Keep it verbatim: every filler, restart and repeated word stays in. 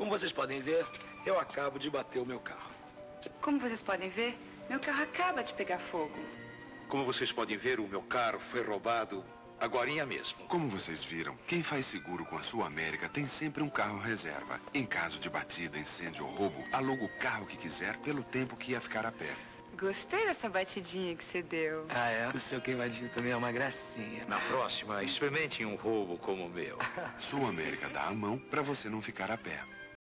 Como vocês podem ver, eu acabo de bater o meu carro. Como vocês podem ver, meu carro acaba de pegar fogo. Como vocês podem ver, o meu carro foi roubado agorinha mesmo. Como vocês viram, quem faz seguro com a Sul América tem sempre um carro reserva. Em caso de batida, incêndio ou roubo, aluga o carro que quiser pelo tempo que ia ficar a pé. Gostei dessa batidinha que você deu. Ah, é? O seu queimadinho também é uma gracinha. Na próxima, experimente um roubo como o meu. Sul América dá a mão para você não ficar a pé.